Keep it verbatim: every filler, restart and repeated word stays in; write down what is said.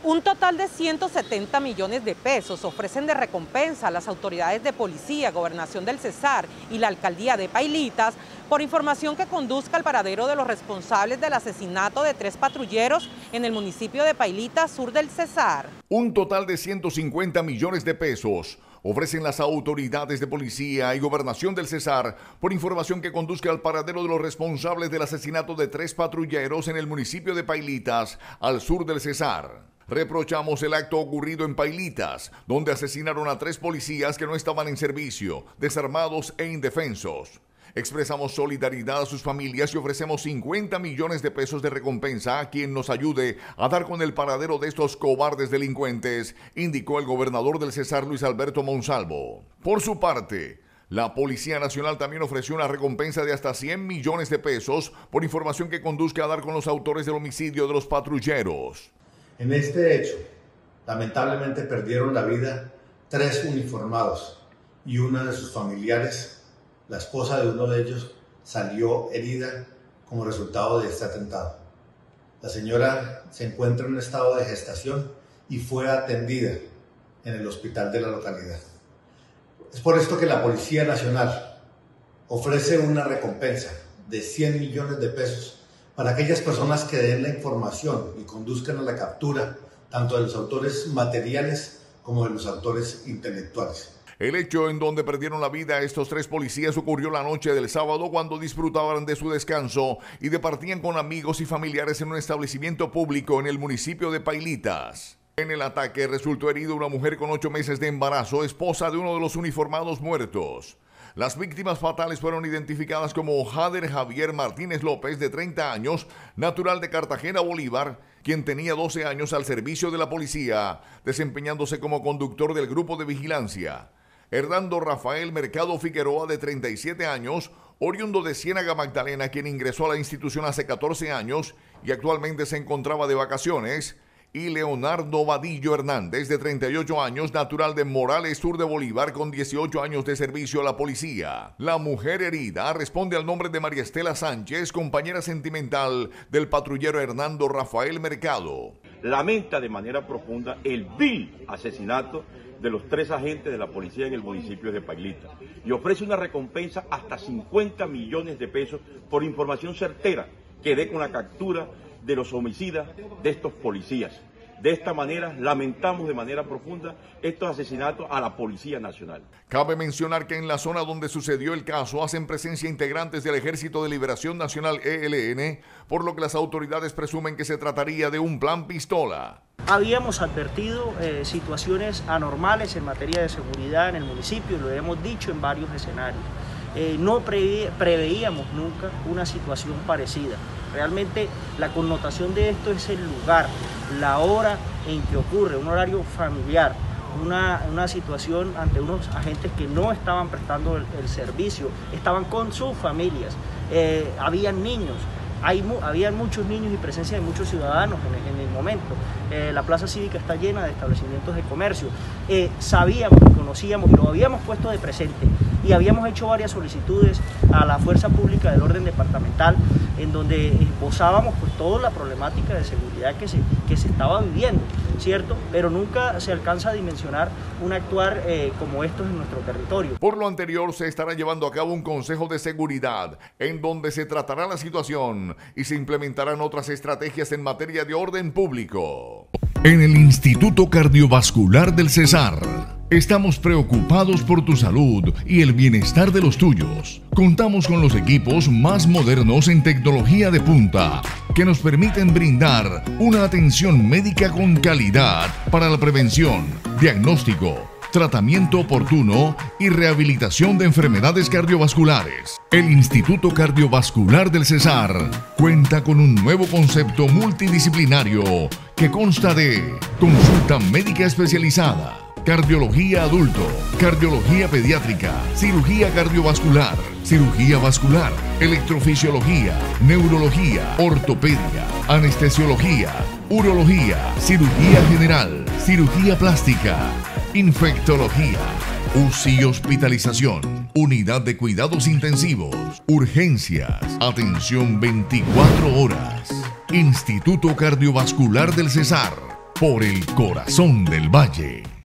Un total de ciento setenta millones de pesos ofrecen de recompensa a las autoridades de policía, Gobernación del Cesar y la Alcaldía de Pailitas por información que conduzca al paradero de los responsables del asesinato de tres patrulleros en el municipio de Pailitas, sur del Cesar. Un total de ciento cincuenta millones de pesos ofrecen las autoridades de policía y Gobernación del Cesar por información que conduzca al paradero de los responsables del asesinato de tres patrulleros en el municipio de Pailitas, al sur del Cesar. Reprochamos el acto ocurrido en Pailitas, donde asesinaron a tres policías que no estaban en servicio, desarmados e indefensos. Expresamos solidaridad a sus familias y ofrecemos cincuenta millones de pesos de recompensa a quien nos ayude a dar con el paradero de estos cobardes delincuentes, indicó el gobernador del Cesar, Luis Alberto Monsalvo. Por su parte, la Policía Nacional también ofreció una recompensa de hasta cien millones de pesos por información que conduzca a dar con los autores del homicidio de los patrulleros. En este hecho, lamentablemente perdieron la vida tres uniformados y una de sus familiares, la esposa de uno de ellos, salió herida como resultado de este atentado. La señora se encuentra en un estado de gestación y fue atendida en el hospital de la localidad. Es por esto que la Policía Nacional ofrece una recompensa de cien millones de pesos para aquellas personas que den la información y conduzcan a la captura tanto de los autores materiales como de los autores intelectuales. El hecho en donde perdieron la vida estos tres policías ocurrió la noche del sábado cuando disfrutaban de su descanso y departían con amigos y familiares en un establecimiento público en el municipio de Pailitas. En el ataque resultó herida una mujer con ocho meses de embarazo, esposa de uno de los uniformados muertos. Las víctimas fatales fueron identificadas como Jader Javier Martínez López, de treinta años, natural de Cartagena, Bolívar, quien tenía doce años al servicio de la policía, desempeñándose como conductor del grupo de vigilancia. Hernando Rafael Mercado Figueroa, de treinta y siete años, oriundo de Ciénaga Magdalena, quien ingresó a la institución hace catorce años y actualmente se encontraba de vacaciones. Y Leonardo Vadillo Hernández, de treinta y ocho años, natural de Morales, sur de Bolívar, con dieciocho años de servicio a la policía. La mujer herida responde al nombre de María Estela Sánchez, compañera sentimental del patrullero Hernando Rafael Mercado. Lamenta de manera profunda el vil asesinato de los tres agentes de la policía en el municipio de Pailitas y ofrece una recompensa hasta cincuenta millones de pesos por información certera que dé con la captura de los homicidas de estos policías. De esta manera, lamentamos de manera profunda estos asesinatos a la Policía Nacional. Cabe mencionar que en la zona donde sucedió el caso hacen presencia integrantes del Ejército de Liberación Nacional E L N, por lo que las autoridades presumen que se trataría de un plan pistola. Habíamos advertido eh, situaciones anormales en materia de seguridad en el municipio, lo hemos dicho en varios escenarios. Eh, no prevé, preveíamos nunca una situación parecida. Realmente la connotación de esto es el lugar, la hora en que ocurre, un horario familiar, una, una situación ante unos agentes que no estaban prestando el, el servicio, estaban con sus familias, eh, habían niños. Hay, había muchos niños y presencia de muchos ciudadanos en, en el momento. Eh, la plaza cívica está llena de establecimientos de comercio. Eh, sabíamos, conocíamos y lo habíamos puesto de presente y habíamos hecho varias solicitudes a la Fuerza Pública del Orden Departamental en donde esbozábamos pues, toda la problemática de seguridad que se, que se estaba viviendo, ¿cierto? Pero nunca se alcanza a dimensionar un actuar eh, como estos en nuestro territorio. Por lo anterior, se estará llevando a cabo un Consejo de Seguridad en donde se tratará la situación y se implementarán otras estrategias en materia de orden público. En el Instituto Cardiovascular del Cesar, estamos preocupados por tu salud y el bienestar de los tuyos. Contamos con los equipos más modernos en tecnología de punta que nos permiten brindar una atención médica con calidad para la prevención, diagnóstico, tratamiento oportuno y rehabilitación de enfermedades cardiovasculares. El Instituto Cardiovascular del Cesar cuenta con un nuevo concepto multidisciplinario que consta de consulta médica especializada, cardiología adulto, cardiología pediátrica, cirugía cardiovascular, cirugía vascular, electrofisiología, neurología, ortopedia, anestesiología, urología, cirugía general, cirugía plástica, infectología, U C I y hospitalización, unidad de cuidados intensivos, urgencias, atención veinticuatro horas. Instituto Cardiovascular del Cesar. por el corazón del valle.